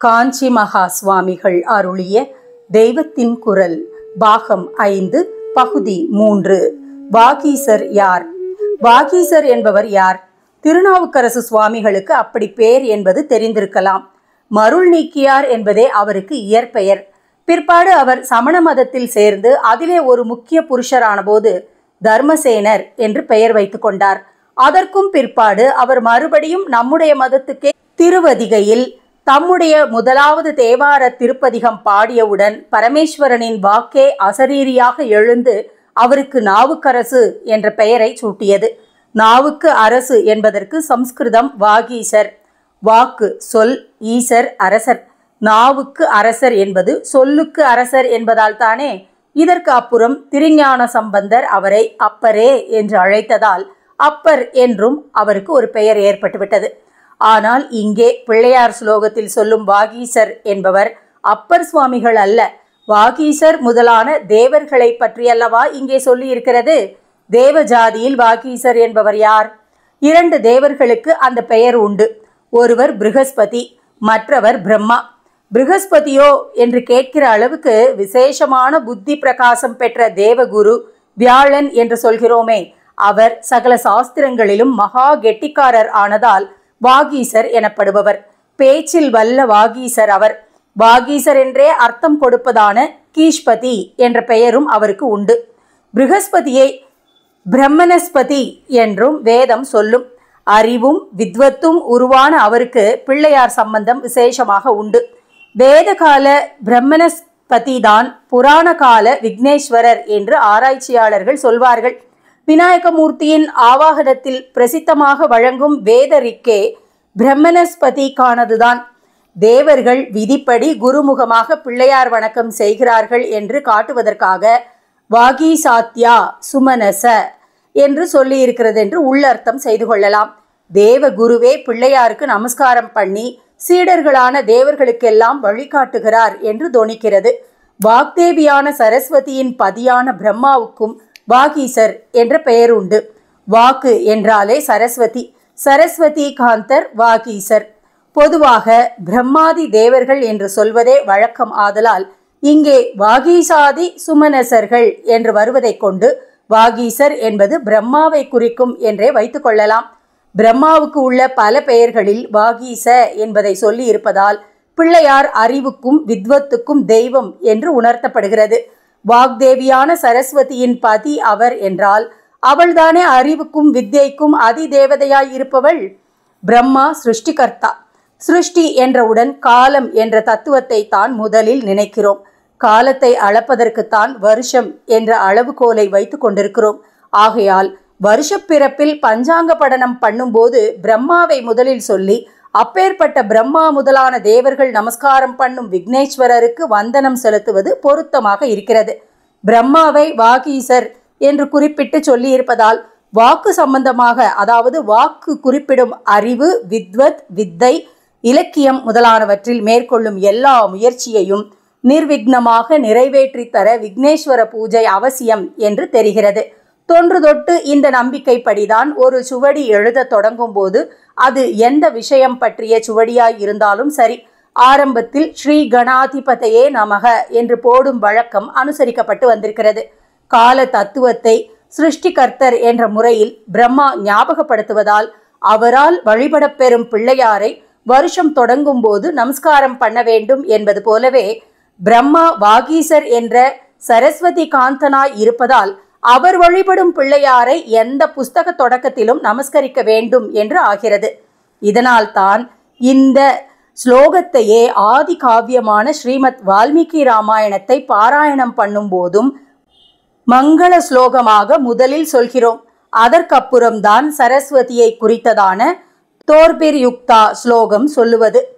காஞ்சி மகா சுவாமிகள் அருளிய தெய்வத்தின் குரல் பாகம் 5 பகுதி 3. வாகீசர் யார்? வாகீசர் என்பவர் யார்? திருநாவுக்கரசு சுவாமிகளுக்கு அப்படி பேர் என்பது தெரிந்திருக்கலாம். மருள் நீக்கியார் என்பதே அவருக்கு இயற்பெயர். பிற்பாடு அவர் சமண மதத்தில் சேர்ந்து அதிலே ஒரு முக்கிய புருஷரான போது தர்மசேனர் என்று பெயர் வைத்து கொண்டார். அதற்கும் பிற்பாடு அவர் மறுபடியும் நம்முடைய மதத்துக்கே திருவதிகையில் தம்முடைய முதலாவது தேவார திருப்பதிகம் பாடியவுடன் பரமேஸ்வரனின் வாக்கே அசரீரியாக எழுந்து அவருக்கு நாவுக்கரசு என்ற பெயரை சூட்டியது. நாவுக்கு அரசு என்பதற்கு சம்ஸ்கிருதம் வாகீசர். வாக்கு சொல், ஈசர் அரசர். நாவுக்கு அரசர் என்பது சொல்லுக்கு அரசர் என்பதால் தானே. இதற்கு அப்புறம் திருஞான சம்பந்தர் அவரை அப்பரே என்று அழைத்ததால் அப்பர் என்றும் அவருக்கு ஒரு பெயர் ஏற்பட்டுவிட்டது. ஆனால் இங்கே பிள்ளையார் ஸ்லோகத்தில் சொல்லும் வாகீசர் என்பவர் அப்பர் சுவாமிகள் அல்ல, வாகீசர் முதலான தேவர்களை பற்றியல்லவா இங்கே சொல்லி இருக்கிறது. தேவ ஜாதியில் வாகீசர் என்பவர் யார்? 2 தேவர்களுக்கு அந்த பெயர் உண்டு. ஒருவர் பிருகஸ்பதி, மற்றவர் பிரம்மா. பிருகஸ்பதியோ என்று கேட்கிற அளவுக்கு விசேஷமான புத்தி பிரகாசம் பெற்ற தேவகுரு வியாழன் என்று சொல்கிறோமே, அவர் சகல சாஸ்திரங்களிலும் மகா கெட்டிக்காரர் ஆனதால் வாகீசர் எனப்படுபவர். பேச்சில் வல்ல வாகீசர் அவர். வாகீசர் என்றே அர்த்தம் கொடுப்பதான கீஷ்பதி என்ற பெயரும் அவருக்கு உண்டு. பிருகஸ்பதியை பிரம்மனஸ்பதி என்றும் வேதம் சொல்லும். அறிவும் வித்வத்தும் உருவான அவருக்கு பிள்ளையார் சம்பந்தம் விசேஷமாக உண்டு. வேதகால பிரம்மனஸ்பதி தான் புராண கால விக்னேஸ்வரர் என்று ஆராய்ச்சியாளர்கள் சொல்வார்கள். விநாயகமூர்த்தியின் ஆவாகனத்தில் பிரசித்தமாக வழங்கும் வேதரிக்கே பிரம்மனஸ்பதிக்கானதுதான். தேவர்கள் விதிப்படி குருமுகமாக பிள்ளையார் வணக்கம் செய்கிறார்கள் என்று காட்டுவதற்காக வாகீசாத்யா சுமனச என்று சொல்லி இருக்கிறது என்று உள்ளர்த்தம் செய்து கொள்ளலாம். தேவ குருவே பிள்ளையாருக்கு நமஸ்காரம் பண்ணி சீடர்களான தேவர்களுக்கெல்லாம் வழிகாட்டுகிறார் என்று தோணிக்கிறது. வாக்தேவியான சரஸ்வதியின் பதியான பிரம்மாவுக்கும் வாகீசர் என்ற பெயர் உண்டு. வாக்கு என்றாலே சரஸ்வதி, சரஸ்வதி காந்தர் வாகீசர். பொதுவாக பிரம்மாதி தேவர்கள் என்று சொல்வதே வழக்கம் ஆதலால் இங்கே வாகீசாதி சுமனசர்கள் என்று வருவதை கொண்டு வாகீசர் என்பது பிரம்மாவை குறிக்கும் என்றே வைத்துக் கொள்ளலாம். பிரம்மாவுக்கு உள்ள பல பெயர்களில் வாகீச என்பதை சொல்லி இருப்பதால் பிள்ளையார் அறிவுக்கும் வித்வத்துக்கும் தெய்வம் என்று உணர்த்தப்படுகிறது. வாக்தேவியான சரஸ்வதியின் பதி அவர் என்றால் அவள்தானே அறிவுக்கும் வித்யைக்கும் அதிதேவதையாய் இருப்பவள். பிரம்மா சிருஷ்டிகர்த்தா. சிருஷ்டி என்றவுடன் காலம் என்ற தத்துவத்தை தான் முதலில் நினைக்கிறோம். காலத்தை அளப்பதற்குத்தான் வருஷம் என்ற அளவுகோலை வைத்து கொண்டிருக்கிறோம். ஆகையால் வருஷப்பிறப்பில் பஞ்சாங்க படனம் பண்ணும்போது பிரம்மாவை முதலில் சொல்லி அப்பேற்பட்ட பிரம்மா முதலான தேவர்கள் நமஸ்காரம் பண்ணும் விக்னேஸ்வரருக்கு வந்தனம் செலுத்துவது பொருத்தமாக இருக்கிறது. பிரம்மாவை வாகீசர் என்று குறிப்பிட்டு சொல்லி இருப்பதால் வாக்கு சம்பந்தமாக, அதாவது வாக்கு குறிப்பிடும் அறிவு, வித்வத், வித்தை, இலக்கியம் முதலானவற்றில் மேற்கொள்ளும் எல்லா முயற்சியையும் நிர்விக்னமாக நிறைவேற்றி தர விக்னேஸ்வர பூஜை அவசியம் என்று தெரிகிறது. தொன்று தொட்டு இந்த நம்பிக்கைப்படிதான் ஒரு சுவடி எழுத தொடங்கும் போது அது எந்த விஷயம் பற்றிய சுவடியாய் இருந்தாலும் சரி, ஆரம்பத்தில் ஸ்ரீ கணாதிபதையே நமக என்று போடும் வழக்கம் அனுசரிக்கப்பட்டு வந்திருக்கிறது. கால தத்துவத்தை சிருஷ்டிகர்த்தர் என்ற முறையில் பிரம்மா ஞாபகப்படுத்துவதால் அவரால் வழிபடப் பெறும் பிள்ளையாரை வருஷம் தொடங்கும் போது நமஸ்காரம் பண்ண வேண்டும் என்பது போலவே பிரம்மா வாகீசர் என்ற சரஸ்வதி காந்தனாய் இருப்பதால் அவர் வழிபடும் பிள்ளையாரை எந்த புஸ்தக தொடக்கத்திலும் நமஸ்கரிக்க வேண்டும் என்று ஆகிறது. இதனால் தான் இந்த ஸ்லோகத்தையே ஆதி காவியமான ஸ்ரீமத் வால்மீகி ராமாயணத்தை பாராயணம் பண்ணும் போதும் மங்கள ஸ்லோகமாக முதலில் சொல்கிறோம். அதற்கப்புறம்தான் சரஸ்வதியை குறித்ததான தோர்பிர் யுக்தா ஸ்லோகம் சொல்லுவது.